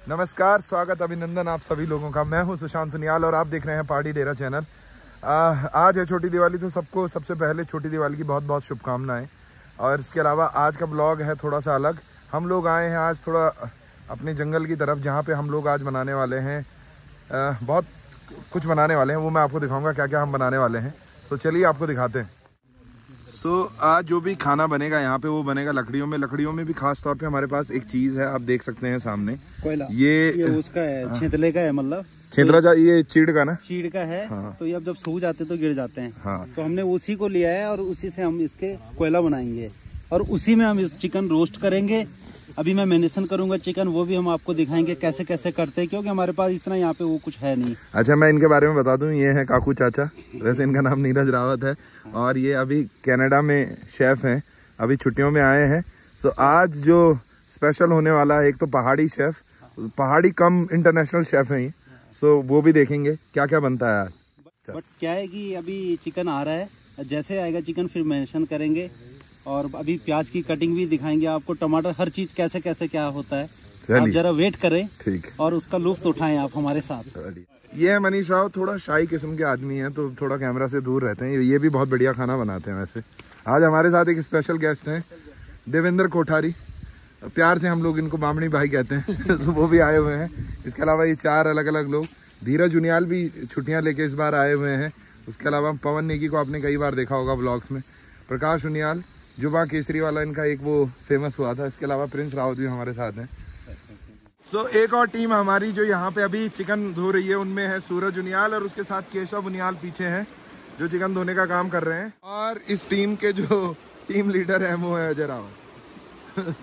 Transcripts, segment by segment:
नमस्कार, स्वागत, अभिनंदन आप सभी लोगों का। मैं हूं सुशांत सुनियाल और आप देख रहे हैं पहाड़ी डेरा चैनल। आज है छोटी दिवाली, तो सबको सबसे पहले छोटी दिवाली की बहुत बहुत शुभकामनाएं। और इसके अलावा आज का ब्लॉग है थोड़ा सा अलग। हम लोग आए हैं आज थोड़ा अपने जंगल की तरफ, जहाँ पे हम लोग आज बनाने वाले हैं बहुत कुछ बनाने वाले हैं। वो मैं आपको दिखाऊंगा क्या क्या हम बनाने वाले हैं। तो चलिए आपको दिखाते हैं। आज जो भी खाना बनेगा यहाँ पे वो बनेगा लकड़ियों में। लकड़ियों में भी खास तौर पे हमारे पास एक चीज़ है, आप देख सकते हैं सामने, कोयला। ये उसका है, छेतले का है, मतलब छेतला, ये चीड़ का ना, चीड़ का है। हाँ। तो ये अब जब सूख जाते तो गिर जाते हैं। हाँ। तो हमने उसी को लिया है और उसी से हम इसके कोयला बनाएंगे और उसी में हम चिकन रोस्ट करेंगे। अभी मैं मैरिनेशन करूंगा चिकन, वो भी हम आपको दिखाएंगे कैसे कैसे करते हैं, क्योंकि हमारे पास इतना यहाँ पे वो कुछ है नहीं। अच्छा, मैं इनके बारे में बता दूं, ये है काकू चाचा। वैसे इनका नाम नीरज रावत है और ये अभी कनाडा में शेफ हैं, अभी छुट्टियों में आए हैं। सो आज जो स्पेशल होने वाला है, एक तो पहाड़ी शेफ, पहाड़ी कम इंटरनेशनल शेफ है ये। सो वो भी देखेंगे क्या क्या बनता है आज। बट क्या है कि अभी चिकन आ रहा है, जैसे आएगा चिकन फिर मैरिनेशन करेंगे और अभी प्याज की कटिंग भी दिखाएंगे आपको, टमाटर, हर चीज कैसे कैसे क्या होता है। आप जरा वेट करें, ठीक, और उसका लुत्फ उठाएं आप हमारे साथ। ये है मनीष राव, थोड़ा शाही किस्म के आदमी हैं, तो थोड़ा कैमरा से दूर रहते हैं। ये भी बहुत बढ़िया खाना बनाते हैं। वैसे आज हमारे साथ एक स्पेशल गेस्ट हैं, देवेंद्र कोठारी, प्यार से हम लोग इनको बामणी भाई कहते हैं। तो वो भी आए हुए हैं। इसके अलावा ये 4 अलग अलग लोग, धीरज उनियाल भी छुट्टियाँ लेके इस बार आए हुए हैं। उसके अलावा पवन नेगी को आपने कई बार देखा होगा ब्लॉग्स में, प्रकाश उनियाल, जुबा केसरी वाला इनका एक वो फेमस हुआ था। इसके अलावा प्रिंस रावत भी हमारे साथ हैं। एक और टीम हमारी जो यहाँ पे अभी चिकन धो रही है, उनमें है सूरज उनियाल और उसके साथ केशव उनियाल पीछे हैं, जो चिकन धोने का काम कर रहे हैं। और इस टीम के जो टीम लीडर है वो है अजय रावत।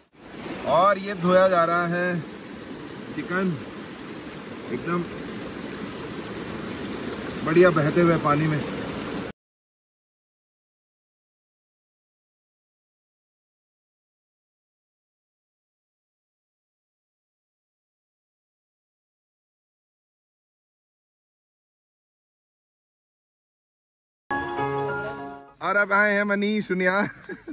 और ये धोया जा रहा है चिकन एकदम बढ़िया बहते हुए पानी में। और अब आए हैं मनीष उनियाल।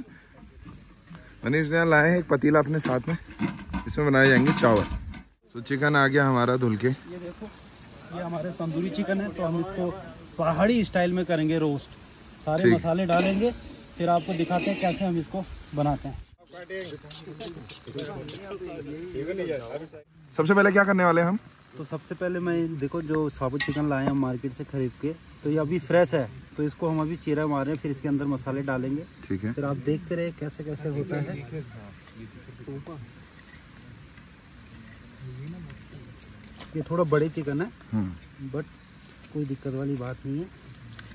मनीष उनियाल आए हैं एक पतीला अपने साथ में, इसमें बनाए जाएंगे चावल। तो चिकन आ गया हमारा धुल के। ये देखो, ये हमारे तंदूरी चिकन है, तो हम इसको पहाड़ी स्टाइल में करेंगे रोस्ट। सारे मसाले डालेंगे, फिर आपको दिखाते हैं कैसे हम इसको बनाते हैं। सबसे पहले क्या करने वाले हैं हम? तो सबसे पहले मैं देखो, जो साबुत चिकन लाए हम मार्केट से खरीद के, तो ये अभी फ्रेश है, तो इसको हम अभी चीरा मार रहे हैं, फिर इसके अंदर मसाले डालेंगे। ठीक है, फिर आप देखते रहे कैसे कैसे होता है। ये थोड़ा बड़े चिकन है, बट कोई दिक्कत वाली बात नहीं है।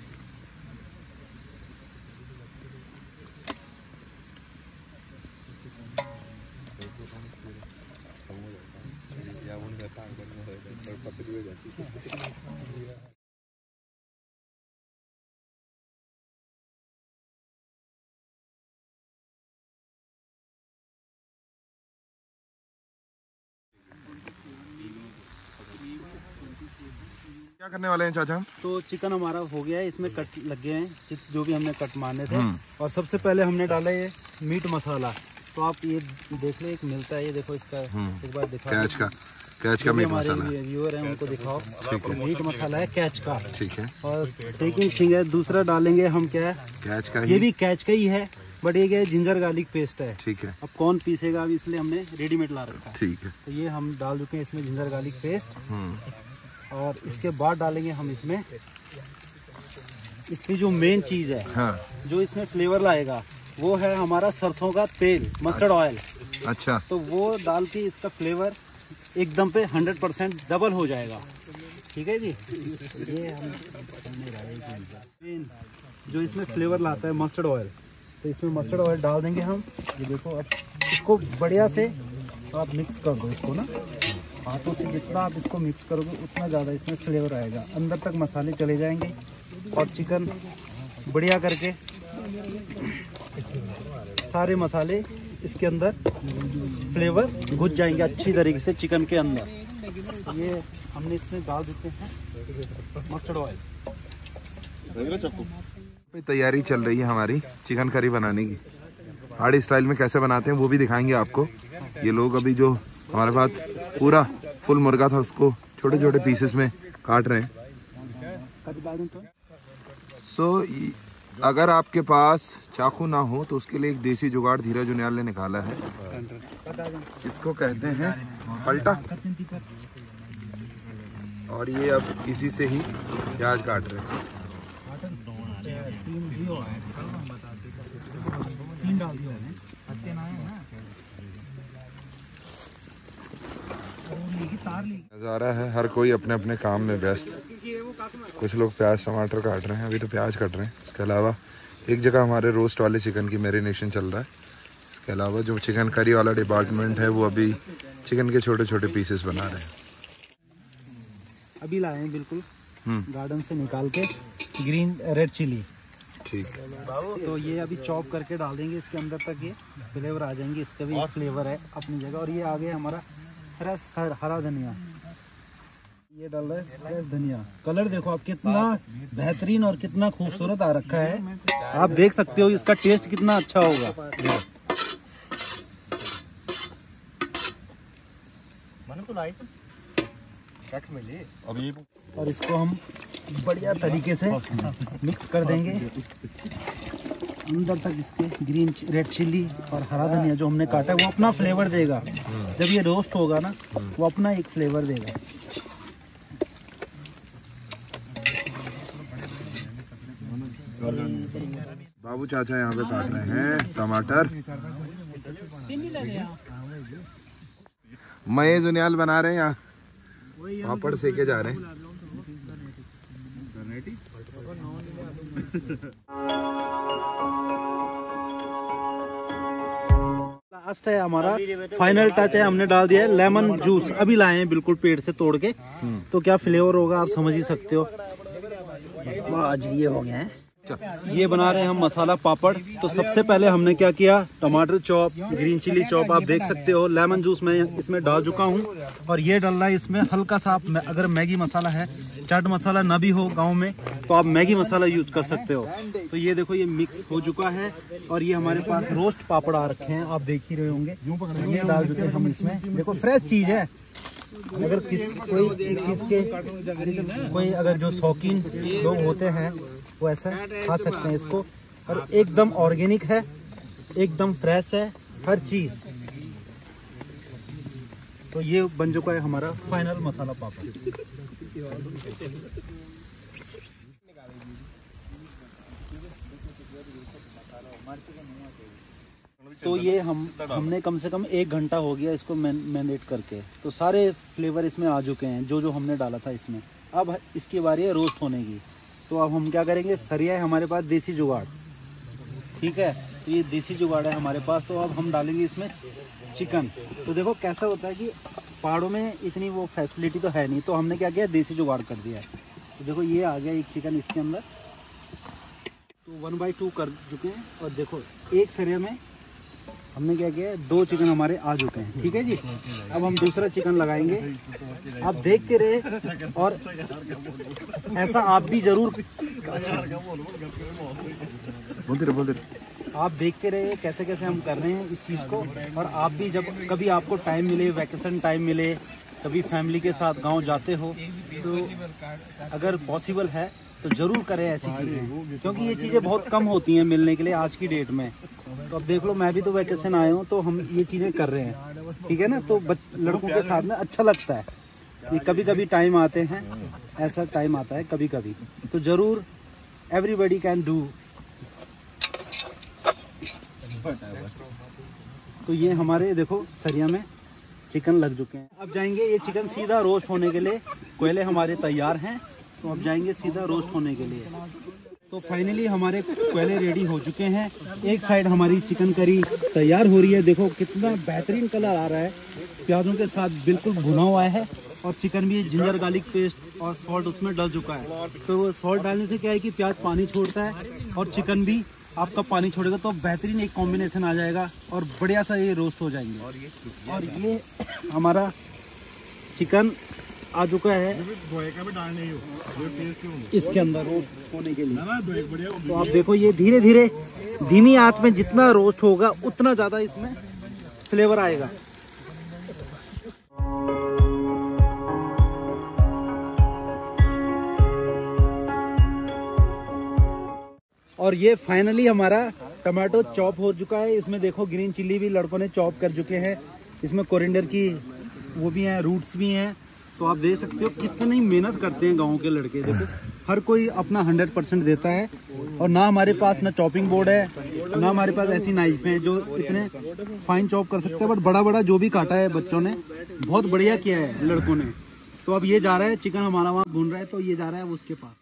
क्या करने वाले हैं चाचा? तो चिकन हमारा हो गया है, इसमें कट लग गए हैं जो भी हमने कट मारने थे। और सबसे पहले हमने डाला ये मीट मसाला। तो आप ये देख ले, एक मिलता है, ये देखो इसका एक बार दिखाओ। कैच का मीट मसाला। हमारे व्यूअर हैं उनको दिखाओ। ठीक है, मीट मसाला है कैच का। ठीक है। और सेकंड थिंग है, दूसरा डालेंगे हम क्या है, कैच का। ये भी कैच का ही है, बट ये क्या है, जिंजर गार्लिक पेस्ट है। ठीक है। अब कौन पीसेगा, अब इसलिए हमने रेडीमेड ला रखा है। ठीक है। तो ये हम डाल चुके हैं इसमें जिंजर गार्लिक पेस्ट। और इसके बाद डालेंगे हम इसमें, इसकी जो मेन चीज है, हाँ, जो इसमें फ्लेवर लाएगा, वो है हमारा सरसों का तेल, मस्टर्ड ऑयल। अच्छा। तो वो डाल के इसका फ्लेवर एकदम पे 100% डबल हो जाएगा। ठीक है जी। ये हम जो इसमें फ्लेवर लाता है मस्टर्ड ऑयल, तो इसमें मस्टर्ड ऑयल डाल देंगे हम। ये देखो, अब इसको बढ़िया से आप मिक्स कर दो इसको ना, हाथों से जितना आप इसको मिक्स करोगे उतना ज़्यादा इसमें फ्लेवर आएगा, अंदर तक मसाले चले जाएंगे और चिकन बढ़िया करके सारे मसाले इसके अंदर फ्लेवर घुस जाएंगे अच्छी तरीके से चिकन के अंदर। ये हमने इसमें डाल देते हैं मस्टर्ड ऑयल। तैयारी चल रही है हमारी चिकन करी बनाने की। पहाड़ी स्टाइल में कैसे बनाते हैं वो भी दिखाएंगे आपको। ये लोग अभी जो हमारे पास पूरा फुल मुर्गा था, उसको छोटे छोटे पीसेस में काट रहे हैं। अगर आपके पास चाकू ना हो तो उसके लिए एक देसी जुगाड़ धीरज जुनियाल ने निकाला है, इसको कहते हैं पलटा। और ये अब इसी से ही प्याज काट रहे हैं। नज़ारा है, हर कोई अपने अपने काम में व्यस्त। कुछ लोग प्याज टमाटर काट रहे हैं, अभी तो प्याज कट रहे हैं। इसके अलावा एक जगह हमारे रोस्ट वाले चिकन की मैरिनेशन चल रहा है। इसके अलावा जो चिकन करी वाला डिपार्टमेंट है वो अभी चिकन के छोटे छोटे पीसेस बना रहे हैं। अभी लाए हैं बिल्कुल गार्डन से निकाल के ग्रीन रेड चिली। ठीक, तो ये अभी चॉप करके डाल देंगे इसके अंदर तक, ये फ्लेवर आ जाएंगे। इसका भी फ्लेवर है अपनी जगह। और ये आ गया हमारा फ्रेश हरा धनिया, ये डाल रहा है फ्रेश धनिया। कलर देखो आप कितना बेहतरीन और कितना खूबसूरत आ रखा है, आप देख सकते हो। इसका टेस्ट कितना अच्छा होगा। और इसको हम बढ़िया तरीके से मिक्स कर देंगे अंदर तक। इसके ग्रीन रेड चिल्ली और हरा धनिया जो हमने काटा है वो अपना फ्लेवर देगा। जब ये रोस्ट होगा ना वो अपना एक फ्लेवर देगा। बाबू चाचा यहाँ पे काट रहे हैं टमाटर। मये जुनियाल बना रहे हैं, यहाँ पापड़ सेके जा रहे हैं। लास्ट है हमारा, फाइनल टच है, हमने डाल दिया है लेमन जूस। अभी लाए हैं बिल्कुल पेड़ से तोड़ के, तो क्या फ्लेवर होगा आप समझ ही सकते हो। आज ये हो गया है। ये बना रहे हैं हम मसाला पापड़। तो सबसे पहले हमने क्या किया, टमाटर चॉप, ग्रीन चिली चॉप आप देख सकते हो। लेमन जूस मैं इसमें डाल चुका हूँ। और ये डालना है इसमें हल्का सा, अगर मैगी मसाला है, चाट मसाला ना भी हो गांव में तो आप मैगी मसाला यूज कर सकते हो। तो ये देखो ये मिक्स हो चुका है। और ये हमारे पास रोस्ट पापड़ आ रखे हैं, आप देख ही रहे होंगे। ये डाल चुके हैं हम इसमें। देखो फ्रेश चीज है। अगर कोई एक चीज के कोई अगर जो शौकीन लोग होते हैं वो ऐसा खा सकते हैं इसको। और एकदम ऑर्गेनिक है, एकदम फ्रेश है हर चीज। तो ये बन चुका है हमारा फाइनल मसाला पापड़। तो ये हमने कम से कम 1 घंटा हो गया इसको मैरिनेट करके। तो सारे फ्लेवर इसमें आ चुके हैं जो हमने डाला था इसमें। अब इसकी बारी है रोस्ट होने की। तो अब हम क्या करेंगे, सरिया है हमारे पास, देसी जुगाड़, ठीक है। तो ये देसी जुगाड़ है हमारे पास। तो अब हम डालेंगे इसमें चिकन। तो देखो कैसा होता है कि पहाड़ों में इतनी वो फैसिलिटी तो है नहीं, तो हमने क्या किया, देसी जुगाड़ कर दिया है। तो देखो ये आ गया एक चिकन इसके अंदर। तो 1/2 कर चुके हैं। और देखो एक सरिया में हमने क्या किया, 2 चिकन हमारे आ चुके हैं, ठीक है जी। अब हम दूसरा चिकन लगाएंगे। आप देखते रहे और ऐसा आप भी जरूर आप देखते रहे कैसे कैसे हम कर रहे हैं इस चीज़ को। और आप भी जब कभी आपको टाइम मिले, वैकेशन टाइम मिले, कभी फैमिली के साथ गांव जाते हो, तो अगर पॉसिबल है तो ज़रूर करें ऐसी चीज़ें, क्योंकि ये चीज़ें बहुत कम होती हैं मिलने के लिए आज की डेट में। तो अब देख लो, मैं भी तो वैकेशन आया हूँ, तो हम ये चीज़ें कर रहे हैं, ठीक है ना। तो लड़कों के साथ में अच्छा लगता है। ये कभी कभी टाइम आते हैं, ऐसा टाइम आता है कभी कभी, तो ज़रूर एवरीबडी कैन डू। तो ये हमारे देखो सरिया में चिकन लग चुके हैं। अब जाएंगे ये चिकन सीधा रोस्ट होने के लिए। कोयले हमारे तैयार हैं, तो अब जाएंगे सीधा रोस्ट होने के लिए। तो फाइनली हमारे कोयले रेडी हो चुके हैं। एक साइड हमारी चिकन करी तैयार हो रही है। देखो कितना बेहतरीन कलर आ रहा है, प्याजों के साथ बिल्कुल भुना हुआ है। और चिकन भी जिंजर गार्लिक पेस्ट और सॉल्ट उसमें डल चुका है। तो सॉल्ट डालने से क्या है कि प्याज पानी छोड़ता है और चिकन भी आपका पानी छोड़ेगा, तो बेहतरीन एक कॉम्बिनेशन आ जाएगा और बढ़िया सा ये रोस्ट हो जाएंगे। और ये हमारा चिकन आ चुका है इसके अंदर रोस्ट होने के लिए। तो आप देखो ये धीरे धीरे धीमी आंच में जितना रोस्ट होगा उतना ज़्यादा इसमें फ्लेवर आएगा। और ये फाइनली हमारा टमाटो चॉप हो चुका है। इसमें देखो ग्रीन चिल्ली भी लड़कों ने चॉप कर चुके हैं, इसमें कोरिएंडर की वो भी हैं, रूट्स भी हैं। तो आप देख सकते हो कितनी मेहनत करते हैं गांव के लड़के। देखो हर कोई अपना 100% देता है। और ना हमारे पास ना चॉपिंग बोर्ड है, ना हमारे पास ऐसी नाइफ है जो इतने फाइन चॉप कर सकते हैं। बट बड़ा बड़ा जो भी काटा है बच्चों ने, बहुत बढ़िया किया है लड़कों ने। तो अब ये जा रहा है, चिकन हमारा वहाँ भून रहा है, तो ये जा रहा है उसके पास।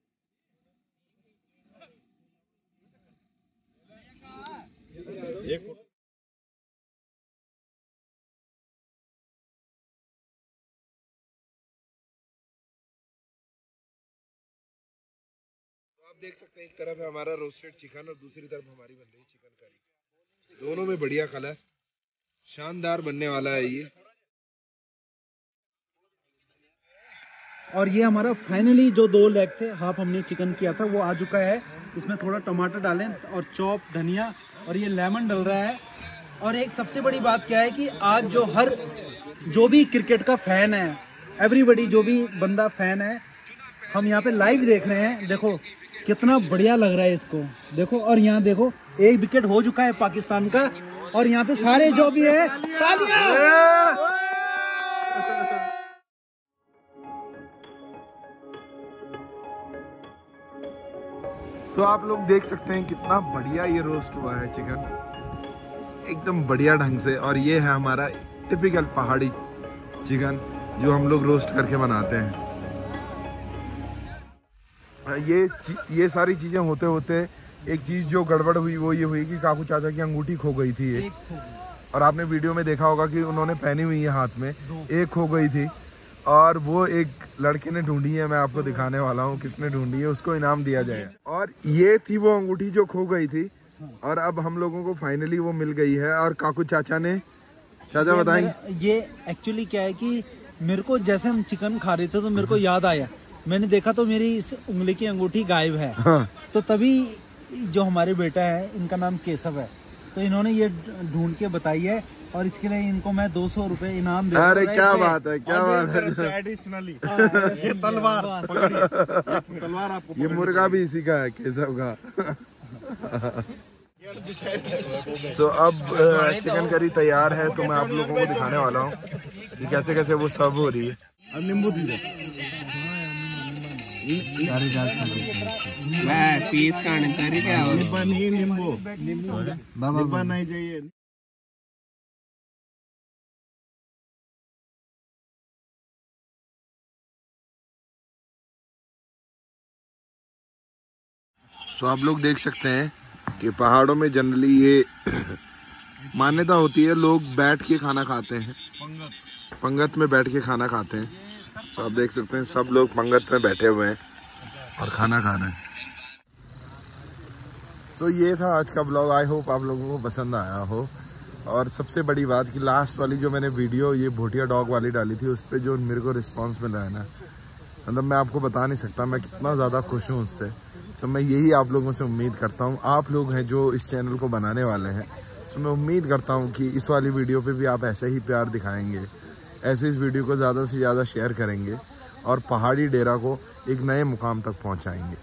आप देख सकते हैं एक तरफ है हमारा रोस्टेड चिकन और दूसरी तरफ हमारी बन रही है चिकन करी। दोनों में बढ़िया कलर, शानदार बनने वाला है ये। और ये हमारा फाइनली जो 2 लेग थे, हाफ हमने चिकन किया था, वो आ चुका है। इसमें थोड़ा टमाटर डालें और चॉप धनिया और ये लेमन डल रहा है। और एक सबसे बड़ी बात क्या है कि आज जो भी क्रिकेट का फैन है, एवरीबॉडी जो भी बंदा फैन है, हम यहाँ पे लाइव देख रहे हैं। देखो कितना बढ़िया लग रहा है इसको, देखो। और यहाँ देखो 1 विकेट हो चुका है पाकिस्तान का। और यहाँ पे सारे जो भी है तालियां। तो आप लोग देख सकते हैं कितना बढ़िया ये रोस्ट हुआ है चिकन, एकदम बढ़िया ढंग से। और ये है हमारा टिपिकल पहाड़ी चिकन जो हम लोग रोस्ट करके बनाते हैं। ये सारी चीजें होते होते एक चीज जो गड़बड़ हुई वो ये हुई कि काकू चाचा की अंगूठी खो गई थी एक। और आपने वीडियो में देखा होगा कि उन्होंने पहनी हुई है हाथ में, एक खो गई थी। और वो एक लड़के ने ढूंढी है, मैं आपको दिखाने वाला हूँ किसने ढूंढी है, उसको इनाम दिया जाएगा। और ये थी वो अंगूठी जो खो गई थी, और अब हम लोगों को फाइनली वो मिल गई है। और काकू चाचा ने, चाचा बताएंगे। ये एक्चुअली क्या है कि मेरे को जैसे हम चिकन खा रहे थे तो मेरे को याद आया, मैंने देखा तो मेरी इस उंगली की अंगूठी गायब है। हाँ। तो तभी जो हमारे बेटा है, इनका नाम केशव है, तो इन्होंने ये ढूंढ के बताई है। और इसके लिए इनको मैं 200 रुपए इनाम दे। अरे क्या बात है, क्या बात है। एडिशनली ये तलवार आपको, ये मुर्गा भी इसी का है, केशव का। तो अब चिकन करी तैयार है, तो मैं आप लोगों को दिखाने वाला हूँ कि कैसे कैसे वो सर्व हो रही है। अब नींबू दीजिए, पीस का नींबू नहीं चाहिए। तो आप लोग देख सकते हैं कि पहाड़ों में जनरली ये मान्यता होती है, लोग बैठ के खाना खाते हैं, पंगत में बैठ के खाना खाते हैं। तो आप देख सकते हैं सब लोग पंगत में बैठे हुए हैं और खाना खा रहे हैं। तो ये था आज का ब्लॉग। आई होप आप लोगों को पसंद आया हो। और सबसे बड़ी बात कि लास्ट वाली जो मैंने वीडियो ये भोटिया डॉग वाली डाली थी, उस पर जो मेरे को रिस्पॉन्स मिला है ना, मतलब मैं आपको बता नहीं सकता मैं कितना ज़्यादा खुश हूँ उससे। तो मैं यही आप लोगों से उम्मीद करता हूँ, आप लोग हैं जो इस चैनल को बनाने वाले हैं, तो मैं उम्मीद करता हूँ कि इस वाली वीडियो पे भी आप ऐसे ही प्यार दिखाएंगे, ऐसे इस वीडियो को ज़्यादा से ज़्यादा शेयर करेंगे और पहाड़ी डेरा को एक नए मुकाम तक पहुँचाएंगे।